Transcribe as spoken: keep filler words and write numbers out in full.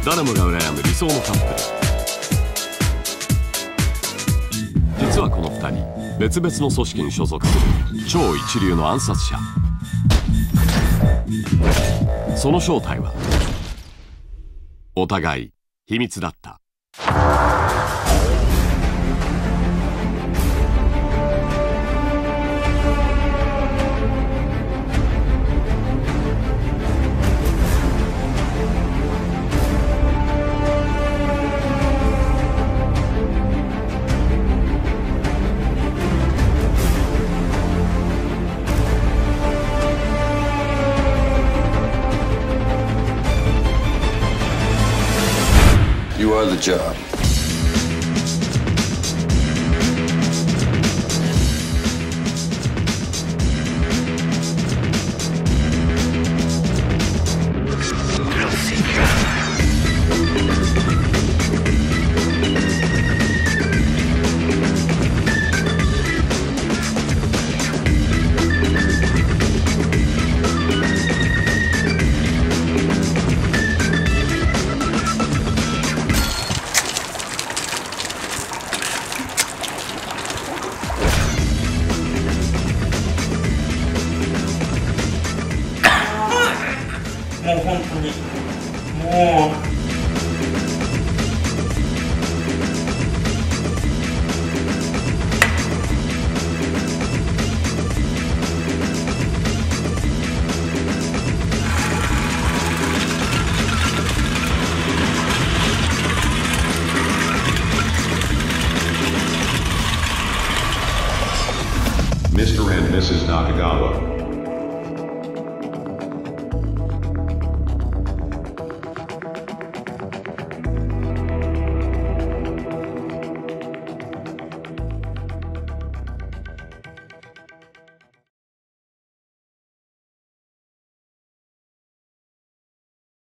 誰もが羨む理想のカップル。実はこのふたり別々の組織に所属する超一流の暗殺者。その正体はお互い秘密だった。 You are the job. もう本当にもう。 Mister and Missus Nakagawa